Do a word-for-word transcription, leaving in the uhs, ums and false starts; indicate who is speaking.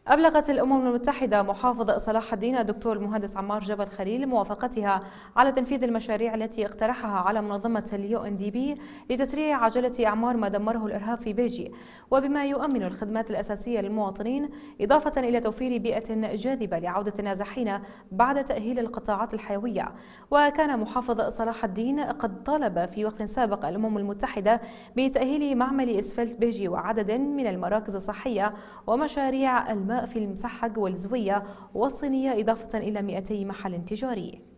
Speaker 1: أبلغت الأمم المتحدة محافظ صلاح الدين الدكتور المهندس عمار جبل خليل موافقتها على تنفيذ المشاريع التي اقترحها على منظمة اليو إن دي بي لتسريع عجلة أعمار ما دمره الإرهاب في بيجي، وبما يؤمن الخدمات الأساسية للمواطنين، إضافة إلى توفير بيئة جاذبة لعودة النازحين بعد تأهيل القطاعات الحيوية. وكان محافظ صلاح الدين قد طالب في وقت سابق الأمم المتحدة بتأهيل معمل إسفلت بيجي وعدد من المراكز الصحية ومشاريع الماء في المسحق والزوية والصينية، إضافة إلى مئتي محل تجاري.